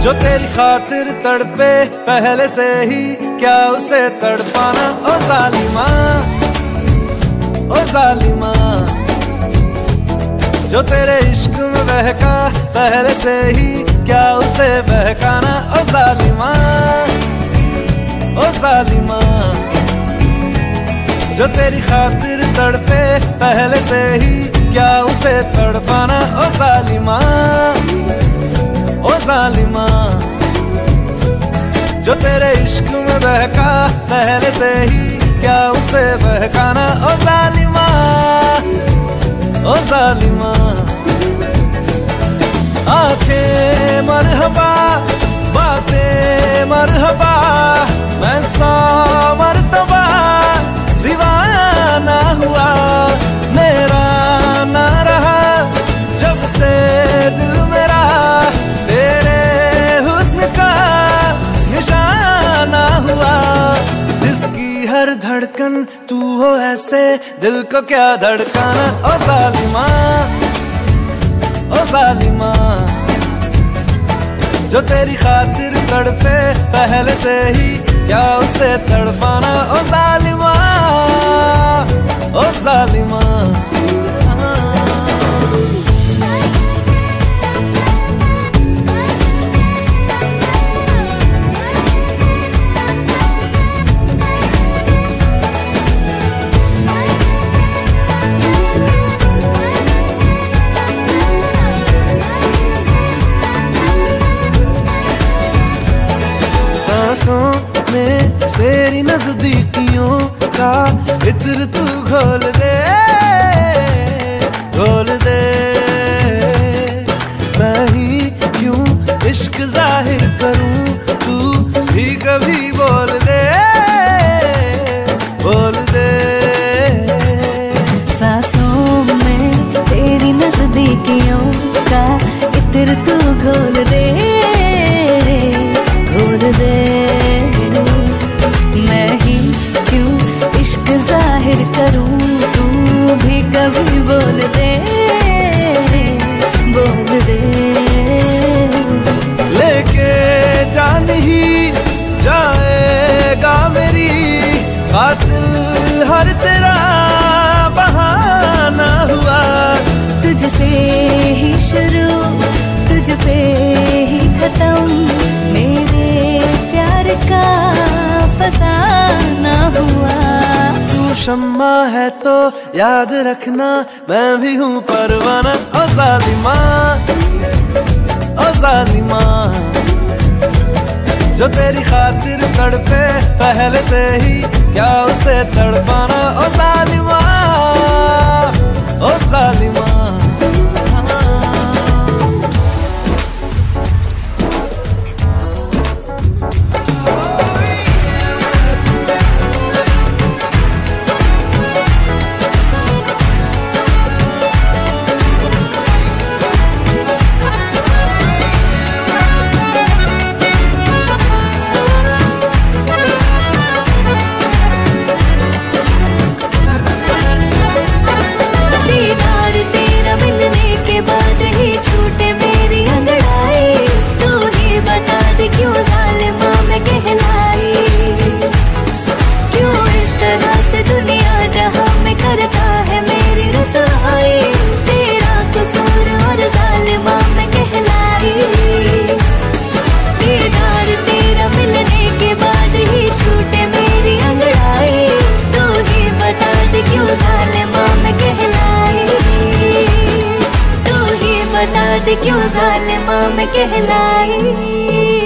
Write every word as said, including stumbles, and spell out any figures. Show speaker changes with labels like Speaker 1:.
Speaker 1: जो तेरी खातिर तड़पे पहले से ही, क्या उसे तड़पाना। ओ जालिमा, ओ जालिमा, जो तेरे इश्क में बहका पहले से ही, क्या उसे बहकाना। ओ जालिमा, ओ जालिमा, जो तेरी खातिर तड़पे पहले से ही, क्या उसे तड़पाना। ओ जालिमा, ओ जालिमा, जो तेरे इश्क में बहका पहले से ही, क्या उसे बहकाना। ओ जालिमा, ओ जालिमा, आंखें मरहबा, बातें मरहबा, मैं सौ मरतबा दीवाना हुआ। मेरा ना रहा जब से दिल मेरा, तेरे हुस्न का निशाना हुआ। जिसकी हर धड़कन तू हो ऐसे, दिल को क्या धड़काना। ओ जालिमा, ओ जालिमा, जो तेरी खातिर तड़पे पहले से ही, क्या उसे तड़पाना। ओ जालिमा, ओ जालिमा, में तेरी नजदीकियों का इत्र तू घोल दे, घोल दे। मैं ही क्यों इश्क जाहिर करूं, तू भी कभी बोल दे, बोल दे।
Speaker 2: सांसों में तेरी नजदीकियों का इत्र तू घोल दे, घोल दे। मैं ही क्यों इश्क जाहिर करूं, तू भी कभी बोल दे, बोल दे।
Speaker 1: लेके जान ही जाएगा मेरी, कातिल हर तेरा बहाना हुआ।
Speaker 2: तुझसे ही शुरू, तुझ पे ही खत्म, मेरे प्यार का फसाना हुआ।
Speaker 1: तू शम्मा है तो याद रखना, मैं भी हूँ परवाना। ओ जालिमा, ओ जालिमा, जो तेरी खातिर तड़पे पहले से ही, क्या उसे तड़पाना। ओ जालिमा, ओ जालिमा,
Speaker 2: तेरा कसूर और जालिमा मैं कहलाई। दीदार तेरा मिलने के बाद ही छूटे मेरी अंगड़ाई, तू ही बता दे क्यों जालिमा मैं कहलाई, तू ही बता दे क्यों जालिमा मैं कहलाई।